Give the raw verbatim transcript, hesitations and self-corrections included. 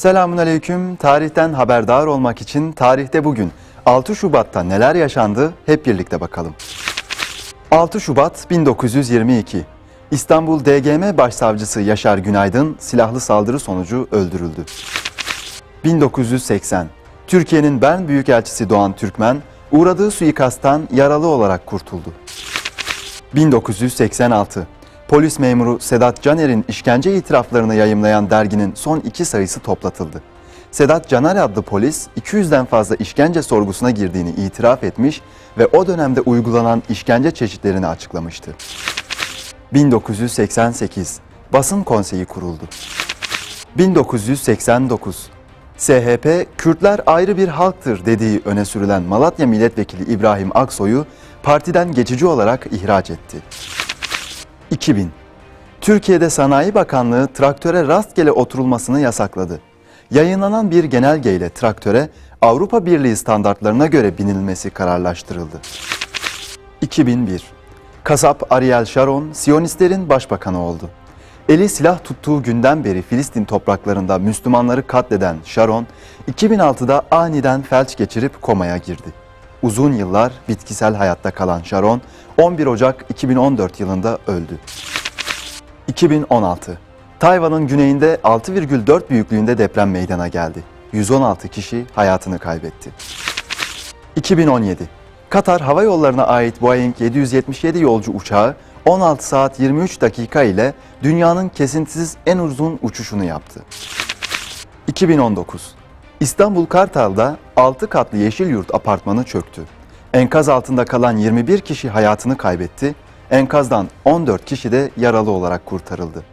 Selamünaleyküm. Tarihten haberdar olmak için tarihte bugün altı Şubat'ta neler yaşandı hep birlikte bakalım. altı Şubat bin dokuz yüz yirmi iki. İstanbul D G M Başsavcısı Yaşar Günaydın silahlı saldırı sonucu öldürüldü. bin dokuz yüz seksen. Türkiye'nin Bern Büyükelçisi Doğan Türkmen uğradığı suikasttan yaralı olarak kurtuldu. bin dokuz yüz seksen altı. Polis memuru Sedat Caner'in işkence itiraflarını yayımlayan derginin son iki sayısı toplatıldı. Sedat Caner adlı polis iki yüzden fazla işkence sorgusuna girdiğini itiraf etmiş ve o dönemde uygulanan işkence çeşitlerini açıklamıştı. bin dokuz yüz seksen sekiz. Basın Konseyi kuruldu. bin dokuz yüz seksen dokuz. S H P, Kürtler ayrı bir halktır dediği öne sürülen Malatya Milletvekili İbrahim Aksoy'u partiden geçici olarak ihraç etti. iki bin. Türkiye'de Sanayi Bakanlığı traktöre rastgele oturulmasını yasakladı. Yayınlanan bir genelgeyle traktöre Avrupa Birliği standartlarına göre binilmesi kararlaştırıldı. iki bin bir. Kasap Ariel Sharon, Siyonistlerin başbakanı oldu. Eli silah tuttuğu günden beri Filistin topraklarında Müslümanları katleden Sharon, iki bin altıda aniden felç geçirip komaya girdi. Uzun yıllar bitkisel hayatta kalan Sharon, on bir Ocak iki bin on dört yılında öldü. iki bin on altı. Tayvan'ın güneyinde altı virgül dört büyüklüğünde deprem meydana geldi. yüz on altı kişi hayatını kaybetti. iki bin on yedi. Katar Hava Yolları'na ait Boeing yedi yüz yetmiş yedi yolcu uçağı on altı saat yirmi üç dakika ile dünyanın kesintisiz en uzun uçuşunu yaptı. iki bin on dokuz. İstanbul Kartal'da altı katlı Yeşilyurt apartmanı çöktü. Enkaz altında kalan yirmi bir kişi hayatını kaybetti, enkazdan on dört kişi de yaralı olarak kurtarıldı.